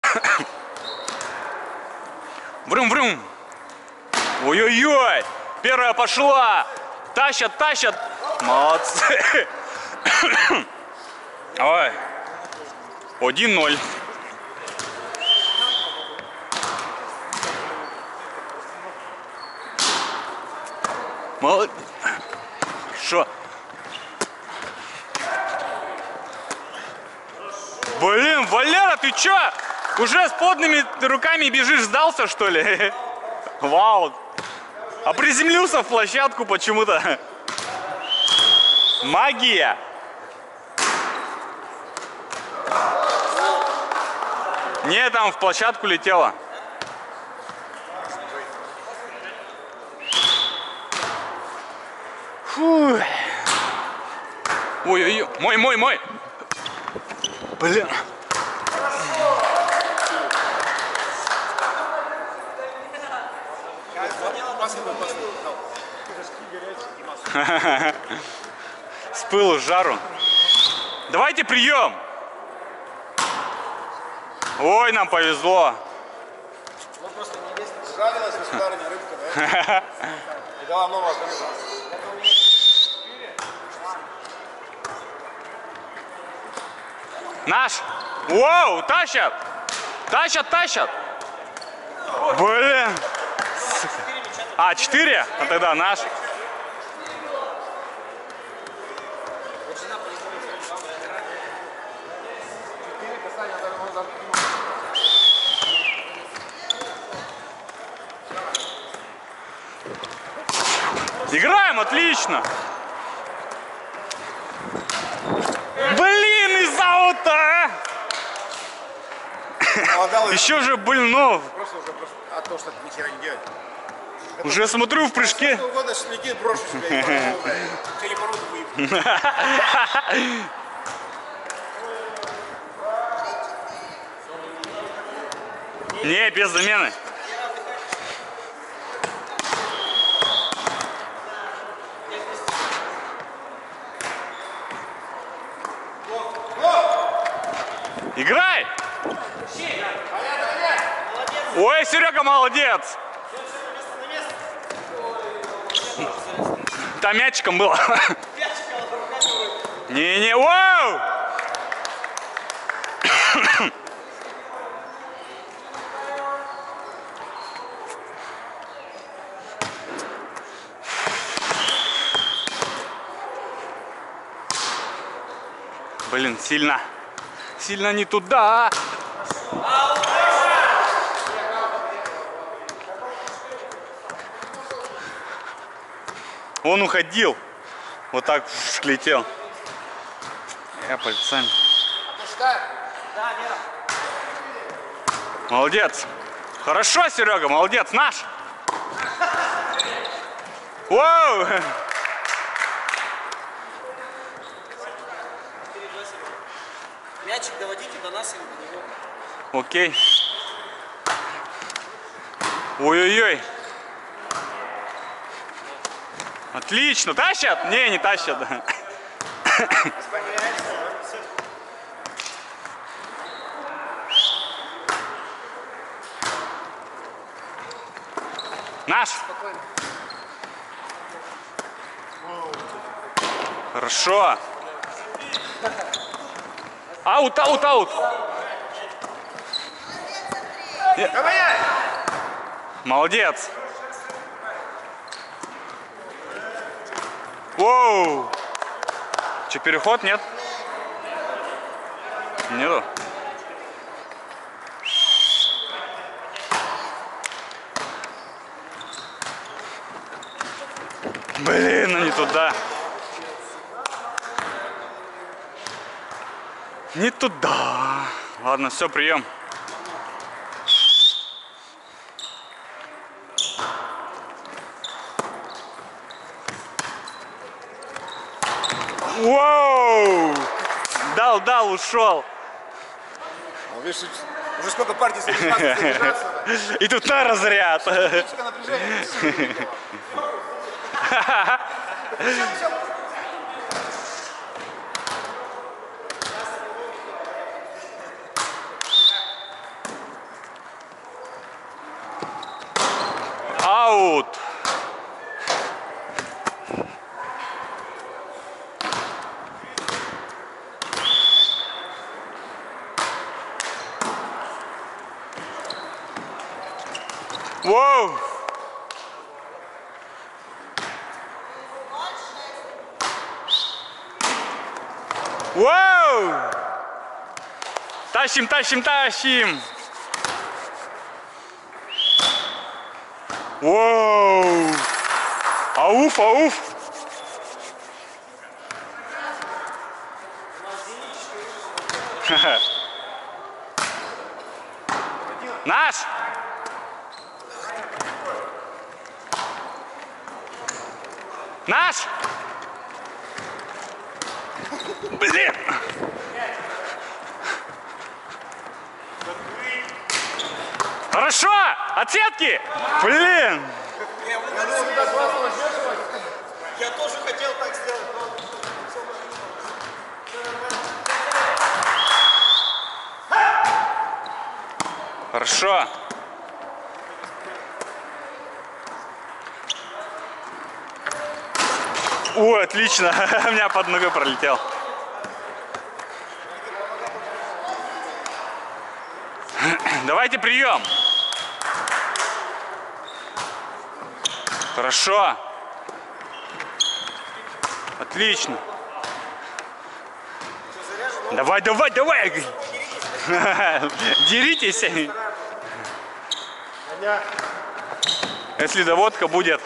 Врум-врум. Ой-ой-ой. Первая пошла. Тащат, тащат. Молодцы. Ой. 1-0. Молодец. Шо? Блин, Валера, ты чё? Уже с подными руками бежишь, сдался, что ли? Вау. А приземлился в площадку почему-то. Магия. Не, там в площадку летело. Фу. Ой-ой-ой. Мой. Блин. С пылу, с жару. Давайте прием. Ой, нам повезло. Ну просто невеста жарилась, сударыня, рыбка, да? И дала нового рыбу. Наш. Воу, тащат. Тащат. Блин. А, 4? А тогда наш. Играем, отлично. Блин, из аута. Еще же больно. Просто от того, что ни хера не делать. Уже смотрю в прыжке. Года летит, брошу себя и порву, блядь. Ты не порву, выебну. Не, без замены. Играй! Ой, Серега, молодец! Там мячиком было. Не-не, вау! Блин, сильно не туда. Он уходил. Вот так летел. Я пальцами. Молодец. Хорошо, Серега, молодец, наш. Воу! Мячик доводите до нас или до него. Окей. Ой-ой-ой. Отлично. Тащат? Не тащат. Наш. Хорошо. Аут. Молодец. Воу. Че, переход нет? Нету. Блин, ну не туда. Не туда. Ладно, все, прием. Воу! Дал, ушел. Ну, видишь, уже сколько партий задержаться. И тут на разряд. Воу! Воу! Тащим, тащим, тащим! Воу! Ауф, ауф! Наш! Наш! Блин! Хорошо! От сетки! Блин! Я тоже хотел так сделать, но... Хорошо. Ой, отлично. У меня под ногой пролетел. Давайте прием. Хорошо. Отлично. Давай, давай, давай. Деритесь. Если доводка будет.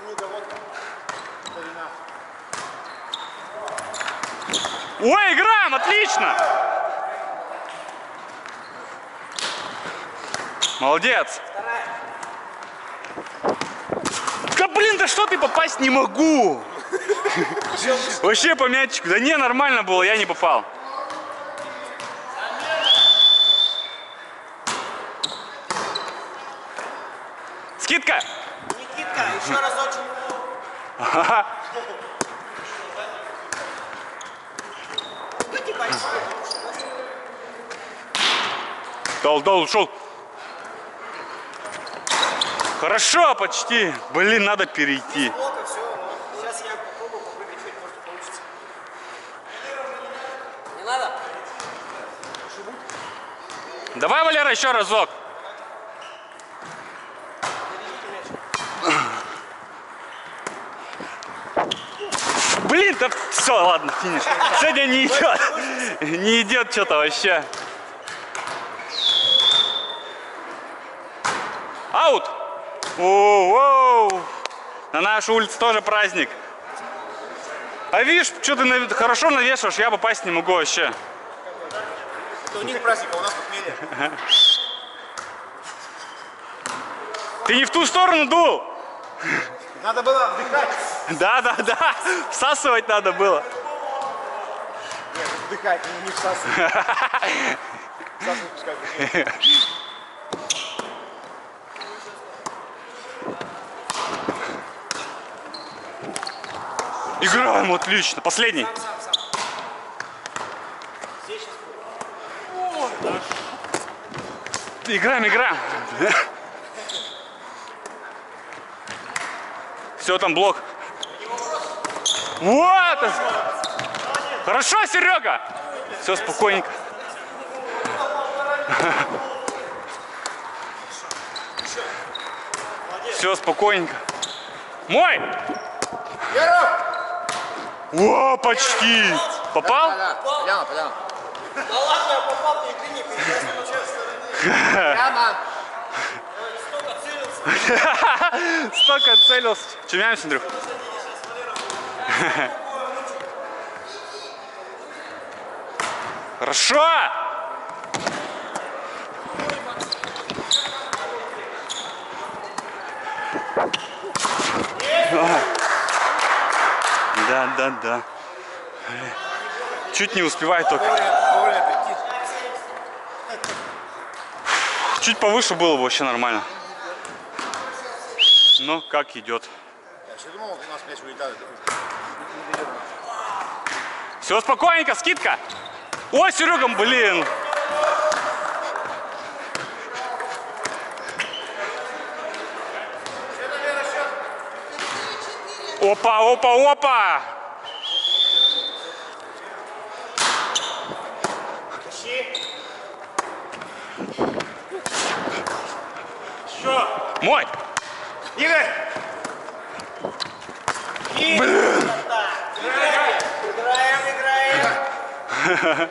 Ой, играем, отлично. Молодец. Да блин, да что ты попасть не могу? Вообще по мячику. Да не, нормально было, я не попал. Скидка. Никитка, еще разочек. Ага. Дал, ушел. Хорошо, почти. Блин, надо перейти. Блока, все, но сейчас я попробую попрыгать, чуть может получится. Не надо? Давай, Валера, еще разок. Блин, да все, ладно, финиш. Сегодня не идет. Не идет что-то вообще. Аут! Оу-оу! На нашей улице тоже праздник. А видишь, что ты хорошо навешиваешь, я попасть не могу вообще. Это у них праздник, а у нас похмелье. Ты не в ту сторону дул. Надо было вдыхать. Да. Всасывать надо было. Нет, вдыхать, не всасывать. Всасывать пускай. Играем, отлично. Последний. Играем. Все, там блок. Вот! Хорошо, Серега! Все, спокойненько. Все, спокойненько. Мой! О, почти! Попал? Прямо. Да ладно, я попал, ты игры не перейдешь. Прямо. Столько целился. Столько целился. Чем меняемся, Андрюх? Хорошо! Да. Чуть не успевает только. Чуть повыше было бы вообще нормально. Но как идет. Я все думал, у нас мяч улетает. Все, спокойненько, скидка. Ой, Серега, блин. Опа. Еще. Мой! Игорь! Блин! Играем.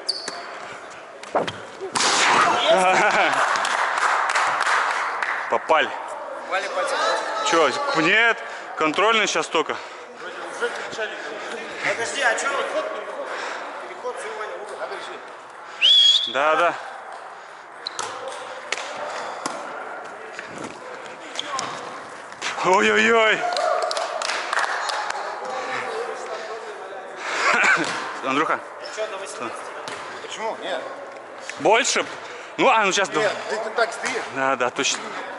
Попали. Вали пальцем. Че, нет, контрольный сейчас только. Подожди, а что? Переход, внимание, руку. Да, да. Ой-ой-ой. Андрюха. Что, до 18? Почему? Нет. Больше? Ну сейчас... Нет, ты так стоишь. Да, да, точно.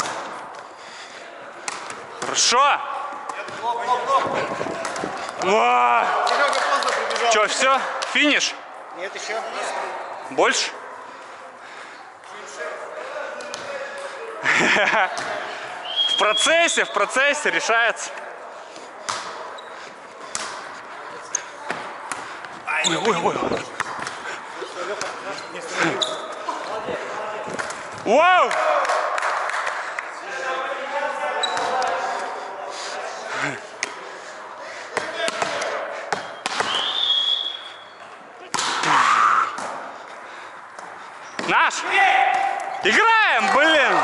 Хорошо. Серега поздно прибежал. Че, все? Финиш? Нет, еще. Больше? В процессе решается. Ой, ой, ой. Вау! Наш! Играем, блин!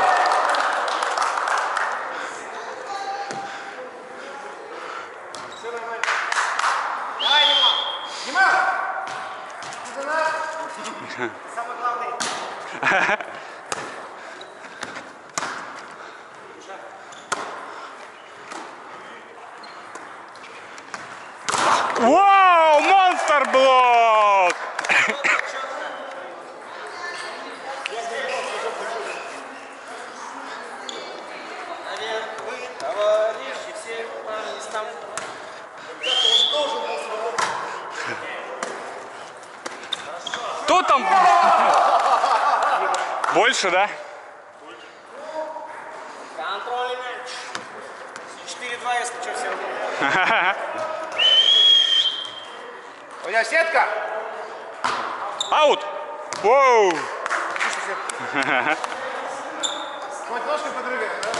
Давай, Дима. Дима! Ты за нас. Самый главный. Вау! Монстр блок! Вы, товарищи, все по местам. Он должен был сработать. Кто там? Больше, да? Контрольный мяч. 4-2, если что, все равно. У меня сетка. Аут! Воу! Хоть ножкой подрыгаем, да?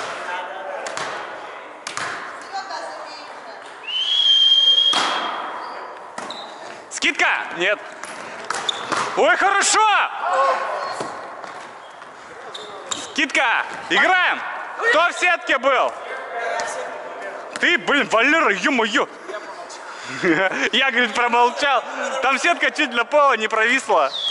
Скидка? Нет. Ой, хорошо! Скидка! Играем! Кто в сетке был? Ты, блин, Валера, ё-моё! Я, говорит, промолчал. Там сетка чуть для пола не провисла.